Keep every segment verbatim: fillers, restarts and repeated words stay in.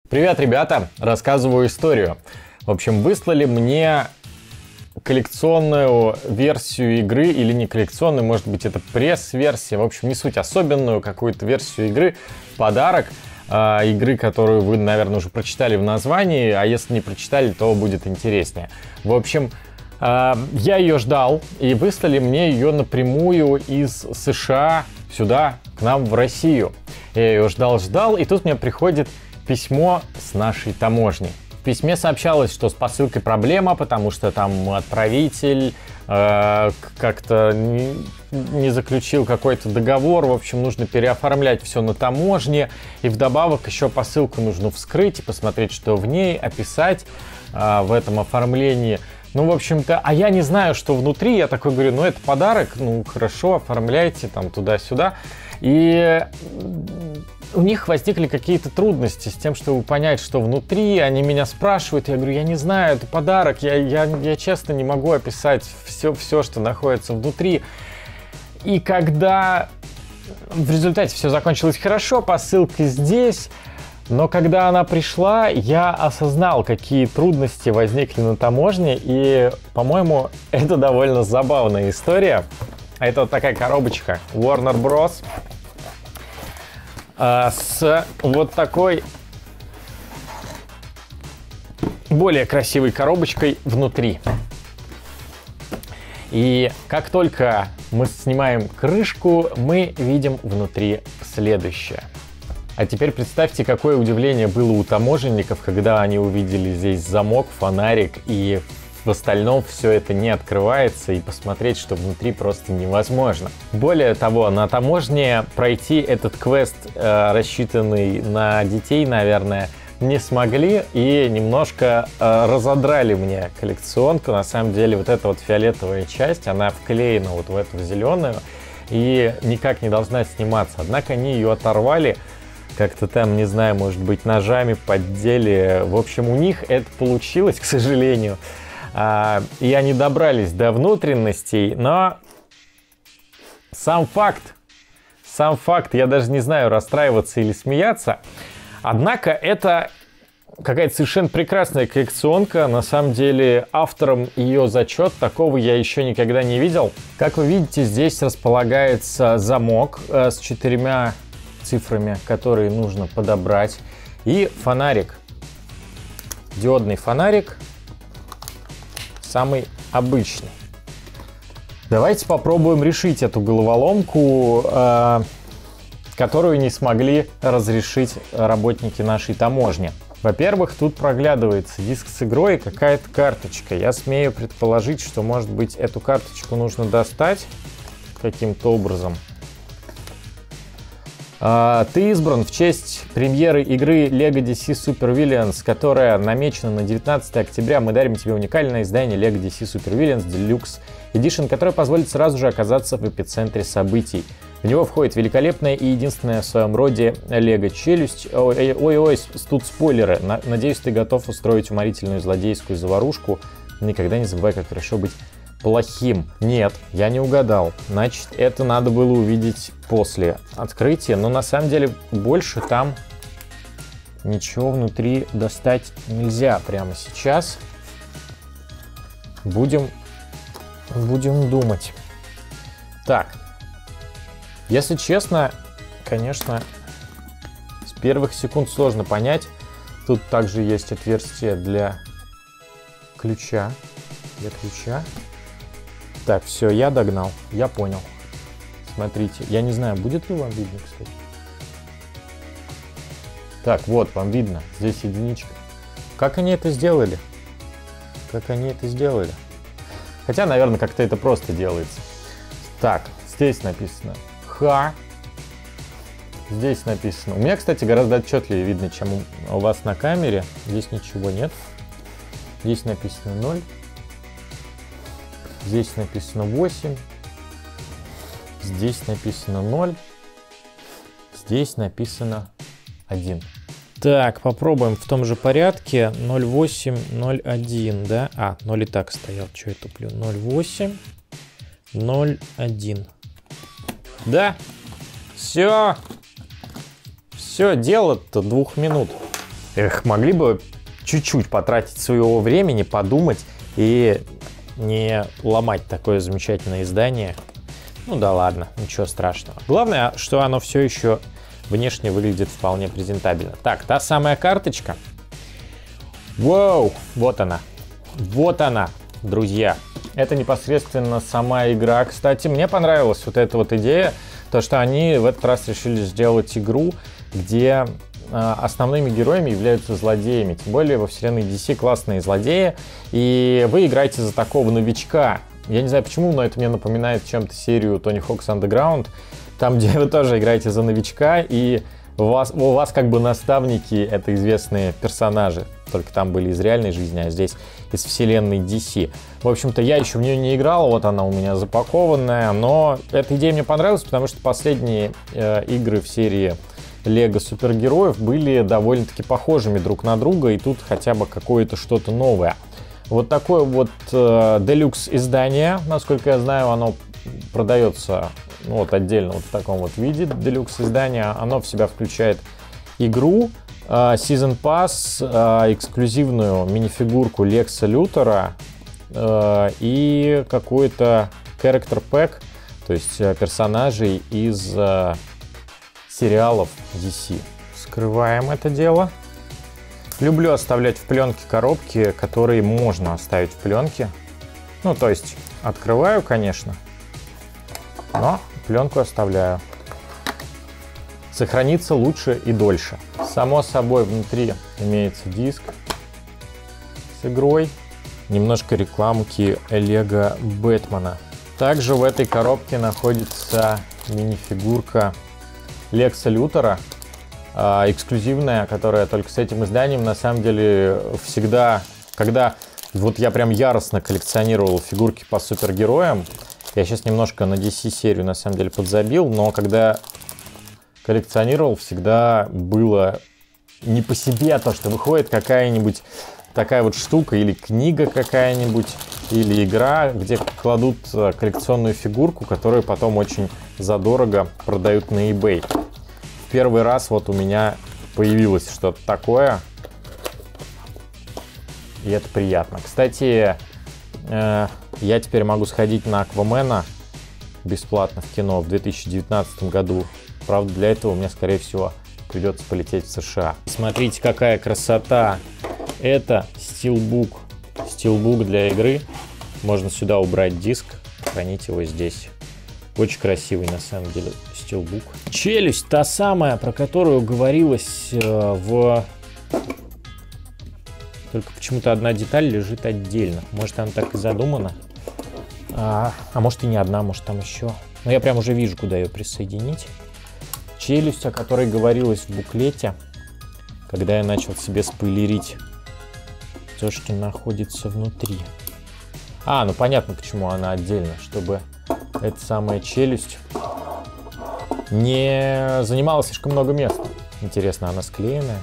Привет, ребята! Рассказываю историю. В общем, выслали мне коллекционную версию игры, или не коллекционную, может быть, это пресс-версия, в общем, не суть, особенную какую-то версию игры, подарок э, игры, которую вы, наверное, уже прочитали в названии, а если не прочитали, то будет интереснее. В общем, э, я ее ждал, и выслали мне ее напрямую из США сюда, к нам в Россию. Я ее ждал-ждал, и тут мне приходит письмо с нашей таможни. В письме сообщалось, что с посылкой проблема, потому что там отправитель э, как-то не, не заключил какой-то договор. В общем, нужно переоформлять все на таможне. И вдобавок еще посылку нужно вскрыть и посмотреть, что в ней, описать э, в этом оформлении. Ну, в общем-то, а я не знаю, что внутри. Я такой говорю, ну, это подарок, ну, хорошо, оформляйте там туда-сюда. И у них возникли какие-то трудности с тем, чтобы понять, что внутри. Они меня спрашивают, я говорю, я не знаю, это подарок, я, я, я честно не могу описать все, все, что находится внутри. И когда в результате все закончилось хорошо, посылка здесь, но когда она пришла, я осознал, какие трудности возникли на таможне, и, по-моему, это довольно забавная история. Это вот такая коробочка Warner Bros. С вот такой более красивой коробочкой внутри. И как только мы снимаем крышку, мы видим внутри следующее. А теперь представьте, какое удивление было у таможенников, когда они увидели здесь замок, фонарик, и в остальном все это не открывается, и посмотреть, что внутри, просто невозможно. Более того, на таможне пройти этот квест, э, рассчитанный на детей, наверное, не смогли, и немножко э, разодрали мне коллекционку. На самом деле, вот эта вот фиолетовая часть, она вклеена вот в эту зеленую, и никак не должна сниматься. Однако они ее оторвали, как-то там, не знаю, может быть, ножами поддели. В общем, у них это получилось, к сожалению. А, и они добрались до внутренностей, но сам факт, сам факт, я даже не знаю, расстраиваться или смеяться. Однако это какая-то совершенно прекрасная коллекционка. На самом деле автором ее зачет, такого я еще никогда не видел. Как вы видите, здесь располагается замок э, с четырьмя цифрами, которые нужно подобрать, и фонарик, диодный фонарик. Самый обычный. Давайте попробуем решить эту головоломку, э, которую не смогли разрешить работники нашей таможни. Во-первых, тут проглядывается диск с игрой и какая-то карточка. Я смею предположить, что, может быть, эту карточку нужно достать каким-то образом. Uh, ты избран в честь премьеры игры LEGO ди си Super Villains, которая намечена на девятнадцатое октября. Мы дарим тебе уникальное издание LEGO ди си Super Villains Deluxe Edition, которое позволит сразу же оказаться в эпицентре событий. В него входит великолепная и единственная в своем роде LEGO челюсть. Ой-ой, тут спойлеры. Надеюсь, ты готов устроить уморительную злодейскую заварушку. Никогда не забывай, как хорошо быть плохим. Нет, я не угадал. Значит, это надо было увидеть после открытия. Но на самом деле больше там ничего внутри достать нельзя прямо сейчас. Будем, будем думать. Так. Если честно, конечно, с первых секунд сложно понять. Тут также есть отверстие для ключа. Для ключа. Так, все, я догнал, я понял. Смотрите, я не знаю, будет ли вам видно, кстати. Так, вот, вам видно, здесь единичка. Как они это сделали? Как они это сделали? Хотя, наверное, как-то это просто делается. Так, здесь написано Х. Здесь написано. У меня, кстати, гораздо отчетливее видно, чем у вас на камере. Здесь ничего нет. Здесь написано ноль. Здесь написано восемь. Здесь написано ноль. Здесь написано один. Так, попробуем в том же порядке. ноль восемь, ноль один, да? А, ноль и так стоял. Что я туплю? ноль восемь, ноль один. Да, все. Все, дело-то двух минут. Эх, могли бы чуть-чуть потратить своего времени, подумать и не ломать такое замечательное издание. Ну да ладно, ничего страшного. Главное, что оно все еще внешне выглядит вполне презентабельно. Так, та самая карточка. Вау, вот она. Вот она, друзья. Это непосредственно сама игра. Кстати, мне понравилась вот эта вот идея, то, что они в этот раз решили сделать игру, где э, основными героями являются злодеями. Тем более во вселенной ди си классные злодеи. И вы играете за такого новичка. Я не знаю почему, но это мне напоминает чем-то серию Tony Hawk's Underground, там, где вы тоже играете за новичка, и у вас, у вас как бы наставники — это известные персонажи. Только там были из реальной жизни, а здесь из вселенной ди си. В общем-то, я еще в нее не играл, вот она у меня запакованная, но эта идея мне понравилась, потому что последние э, игры в серии Лего супергероев были довольно-таки похожими друг на друга, и тут хотя бы какое-то что-то новое. Вот такое вот э, делюкс издание, насколько я знаю, оно продается ну, вот отдельно вот в таком вот виде. Делюкс издание, оно в себя включает игру, э, Season Pass, э, эксклюзивную минифигурку Лекса Лютера э, и какой-то character pack, то есть э, персонажей из э, сериалов ди си. Скрываем это дело. Люблю оставлять в пленке коробки, которые можно оставить в пленке. Ну, то есть, открываю, конечно, но пленку оставляю. Сохранится лучше и дольше. Само собой, внутри имеется диск с игрой. Немножко рекламки Лего Бэтмена. Также в этой коробке находится мини-фигурка Лекса Лютера. Эксклюзивная, которая только с этим изданием. На самом деле всегда, когда вот я прям яростно коллекционировал фигурки по супергероям, я сейчас немножко на ди си серию на самом деле подзабил, но когда коллекционировал, всегда было не по себе то, что выходит какая-нибудь такая вот штука или книга какая-нибудь, или игра, где кладут коллекционную фигурку, которую потом очень задорого продают на eBay. Первый раз вот у меня появилось что-то такое, и это приятно. Кстати, э, я теперь могу сходить на Аквамена бесплатно в кино в две тысячи девятнадцатом году. Правда, для этого мне, скорее всего, придется полететь в США. Смотрите, какая красота! Это стилбук. Стилбук для игры. Можно сюда убрать диск, хранить его здесь. Очень красивый, на самом деле, стилбук. Челюсть, та самая, про которую говорилось э, в... Только почему-то одна деталь лежит отдельно. Может, она так и задумана. А, а может, и не одна, может, там еще. Но я прям уже вижу, куда ее присоединить. Челюсть, о которой говорилось в буклете, когда я начал себе спойлерить то, что находится внутри. А, ну понятно, почему она отдельно, чтобы эта самая челюсть не занимала слишком много места. Интересно, она склеенная?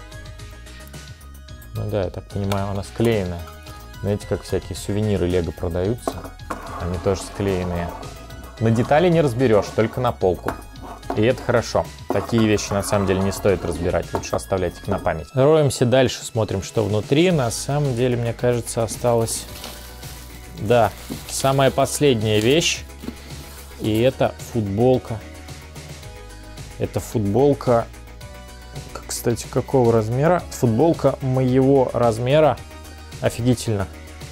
Ну да, я так понимаю, она склеенная. Знаете, как всякие сувениры Лего продаются, они тоже склеенные. На детали не разберешь, только на полку. И это хорошо. Такие вещи на самом деле не стоит разбирать, лучше оставлять их на память. Роемся дальше, смотрим, что внутри. На самом деле, мне кажется, осталось... Да, самая последняя вещь. И это футболка. Это футболка, кстати, какого размера? Футболка моего размера. Офигительно.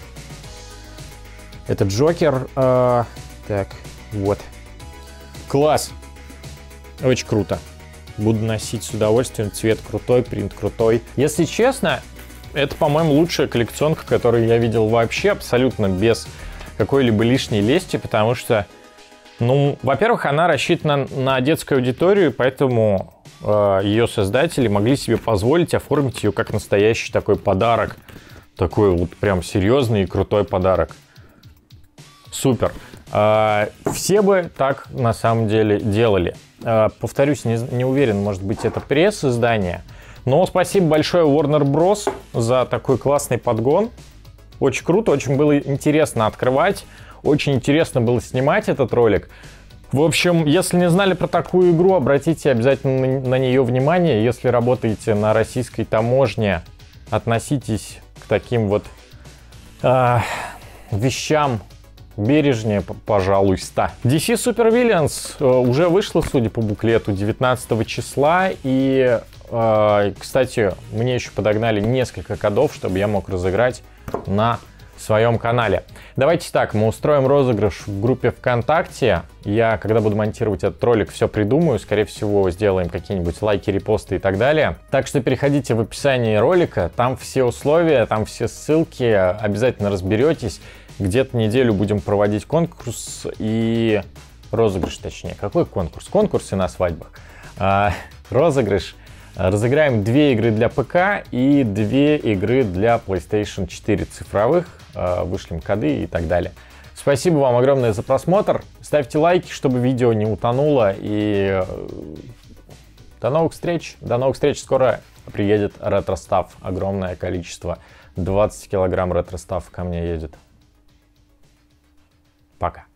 Это Джокер. Э, так, вот. Класс. Очень круто. Буду носить с удовольствием. Цвет крутой, принт крутой. Если честно, это, по-моему, лучшая коллекционка, которую я видел вообще, абсолютно без какой-либо лишней лести, потому что, ну, во-первых, она рассчитана на детскую аудиторию, поэтому э, ее создатели могли себе позволить оформить ее как настоящий такой подарок. Такой вот прям серьезный и крутой подарок. Супер. Э, все бы так на самом деле делали. Э, повторюсь, не, не уверен, может быть, это пресс-издание. Но спасибо большое Warner Bros. За такой классный подгон. Очень круто, очень было интересно открывать. Очень интересно было снимать этот ролик. В общем, если не знали про такую игру, обратите обязательно на нее внимание. Если работаете на российской таможне, относитесь к таким вот э, вещам бережнее, пожалуйста. ди си Super Villains э, уже вышла, судя по буклету, девятнадцатого числа. И, э, кстати, мне еще подогнали несколько кодов, чтобы я мог разыграть на в своем канале. Давайте так, мы устроим розыгрыш в группе ВКонтакте. Я, когда буду монтировать этот ролик, все придумаю. Скорее всего, сделаем какие-нибудь лайки, репосты и так далее. Так что переходите в описание ролика. Там все условия, там все ссылки. Обязательно разберетесь. Где-то неделю будем проводить конкурс и розыгрыш, точнее. Какой конкурс? Конкурсы на свадьбах. А, розыгрыш. Разыграем две игры для ПК и две игры для PlayStation четыре цифровых. Вышлем коды и так далее. Спасибо вам огромное за просмотр. Ставьте лайки, чтобы видео не утонуло. И до новых встреч. До новых встреч. Скоро приедет ретро-став. Огромное количество. двадцать килограмм ретро-став ко мне едет. Пока.